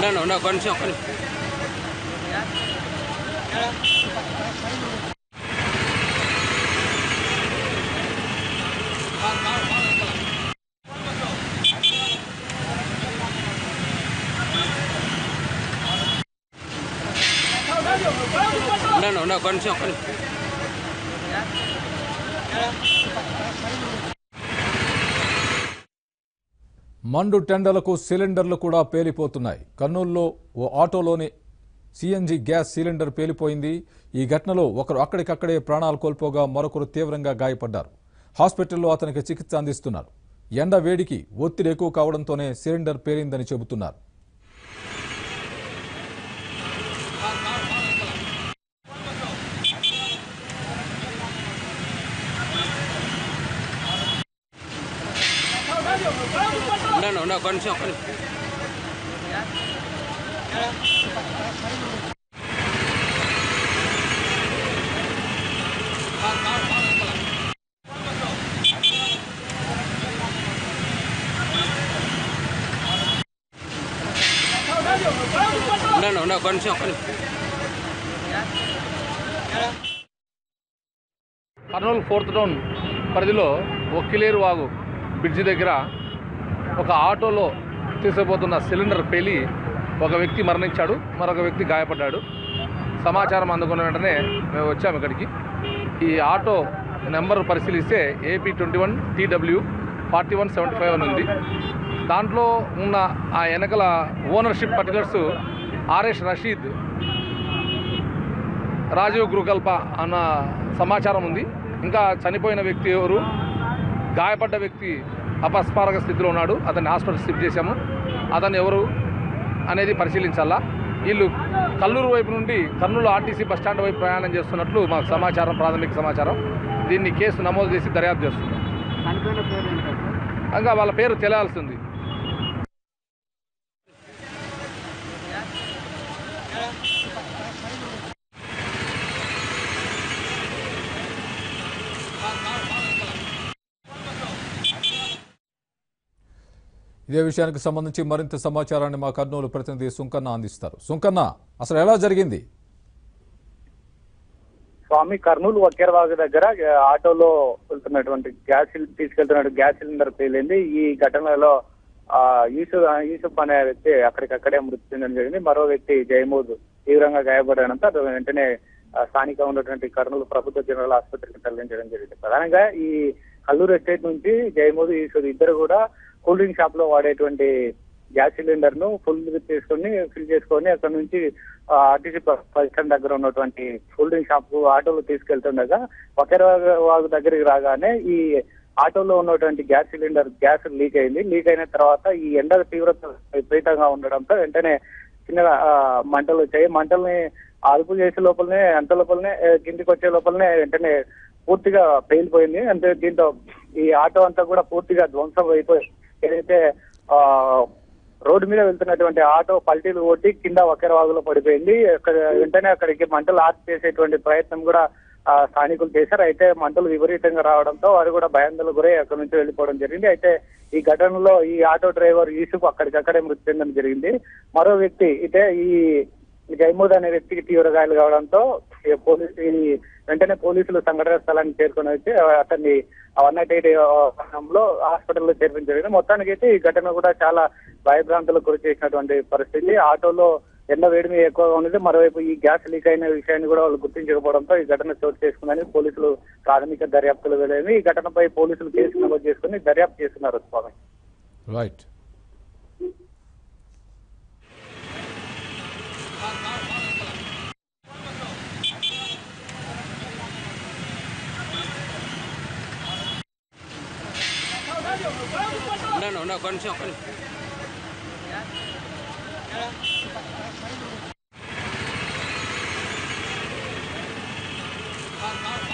మండు టెండలకు సిలిండర్లు కూడా పేలిపోతున్నాయి. కర్నూలులో ఓ ఆటోలోని సిఎన్జి గ్యాస్ సిలిండర్ పేలిపోయింది. ఈ ఘటనలో ఒకరు అక్కడికక్కడే ప్రాణాలు కోల్పోగా మరొకరు తీవ్రంగా గాయపడ్డారు. హాస్పిటల్లో అతనికి చికిత్స అందిస్తున్నారు. ఎండ వేడికి ఒత్తిడి ఎక్కువ కావడంతోనే సిలిండర్ పేలిందని చెబుతున్నారు. కర్నూలు 4th టౌన్ పరిధిలో ఒక్కిలేరు వాగు బ్రిడ్జి దగ్గర ఒక ఆటోలో తీసుకుపోతున్న సిలిండర్ పేలి ఒక వ్యక్తి మరణించాడు, మరొక వ్యక్తి గాయపడ్డాడు. సమాచారం అందుకున్న వెంటనే మేము వచ్చాము ఇక్కడికి. ఈ ఆటో నెంబర్ పరిశీలిస్తే AP21TW 4175 అని ఉంది. దాంట్లో ఉన్న ఆ వెనకల ownership particulars RS Rasheed, Rajiv Gruhakalpa అన్న సమాచారం ఉంది. ఇంకా చనిపోయిన వ్యక్తి ఎవరు, గాయపడ్డ వ్యక్తి అపస్మారక స్థితిలో ఉన్నాడు, అతన్ని హాస్పిటల్ షిఫ్ట్ చేశాము. అతను ఎవరు అనేది పరిశీలించాలా. వీళ్ళు కల్లూరు వైపు నుండి కర్నూలు RTC బస్టాండ్ వైపు ప్రయాణం చేస్తున్నట్లు మాకు సమాచారం, ప్రాథమిక సమాచారం. దీన్ని కేసు నమోదు చేసి దర్యాప్తు చేస్తున్నాం. ఇంకా వాళ్ళ పేరు తెలియాల్సింది. ఇదే విషయానికి సంబంధించి మరింత సమాచారాన్ని మా కర్నూలు ప్రతినిధి సుంకన్న అందిస్తారు. సుంకన్న, అసలు ఎలా జరిగింది? స్వామి, కర్నూలు వక్కేరవాగు దగ్గర ఆటోలో వెళ్తున్నటువంటి తీసుకెళ్తున్న గ్యాస్ సిలిండర్ పేలింది. ఈ ఘటనలో యూసుఫ్ అనే వ్యక్తి అక్కడికక్కడే మృతి చెందడం జరిగింది. మరో వ్యక్తి జయమూద్ తీవ్రంగా గాయపడడంతో వెంటనే స్థానికంగా ఉన్నటువంటి కర్నూలు ప్రభుత్వ జనరల్ ఆసుపత్రికి తరలించడం జరిగింది. ప్రధానంగా ఈ కల్లూరు ఎస్టేట్ నుంచి జయమూద్, యూసుఫ్ ఇద్దరు కూడా కూల్ డ్రింక్ షాప్ లో వాడేటువంటి గ్యాస్ సిలిండర్ ను ఫిల్ చేసుకొని అక్కడ నుంచి RTC బస్ స్టాండ్ దగ్గర ఉన్నటువంటి కూల్ డ్రింక్ షాప్ ఆటోలో తీసుకెళ్తుండగా వక్కేరవాగు దగ్గరికి రాగానే ఈ ఆటోలో ఉన్నటువంటి గ్యాస్ సిలిండర్ గ్యాస్ లీక్ అయింది. లీక్ అయిన తర్వాత ఈ ఎండ తీవ్రత విపరీతంగా ఉండడంతో వెంటనే చిన్నగా మంటలు వచ్చాయి. మంటల్ని అదుపు చేసే లోపలనే, అంత లోపలనే కిందికి వచ్చే లోపలనే వెంటనే పూర్తిగా పేలిపోయింది. అంటే దీంతో ఈ ఆటో అంతా కూడా పూర్తిగా ధ్వంసం అయిపోయి, ఏదైతే రోడ్డు మీద వెళ్తున్నటువంటి ఆటో పల్టీలు కొట్టి కింద వక్కేరవాగులో పడిపోయింది. వెంటనే అక్కడికి మంటలు ఆర్పు చేసేటువంటి ప్రయత్నం కూడా స్థానికులు చేశారు. అయితే మంటలు విపరీతంగా రావడంతో వారు కూడా భయాందోళనకు గురై అక్కడి నుంచి వెళ్ళిపోవడం జరిగింది. అయితే ఈ ఘటనలో ఈ ఆటో డ్రైవర్ యూసుఫ్ అక్కడికక్కడే మృతి చెందడం జరిగింది. మరో వ్యక్తి అయితే ఈ జయమూద్ అనే వ్యక్తికి తీవ్ర గాయాలు కావడంతో వెంటనే పోలీసులు సంఘటన స్థలానికి చేరుకొని వచ్చి అతన్ని 188 లో హాస్పిటల్లో చేర్పించడం జరిగింది. మొత్తానికి అయితే ఈ ఘటన కూడా చాలా భయభ్రాంతులకు గురి చేసినటువంటి పరిస్థితి. ఆటోలో ఎండ వేడిమి ఎక్కువగా ఉంది. మరోవైపు ఈ గ్యాస్ లీక్ అయిన విషయాన్ని కూడా వాళ్ళు గుర్తించకపోవడంతో ఈ ఘటన చోటు చేసుకుందని పోలీసులు ప్రాథమిక దర్యాప్తులు వెళ్ళేవి. ఈ ఘటనపై పోలీసులు కేసు నమోదు చేసుకుని దర్యాప్తు చేస్తున్నారు. స్వామి, రైట్. కొంచెం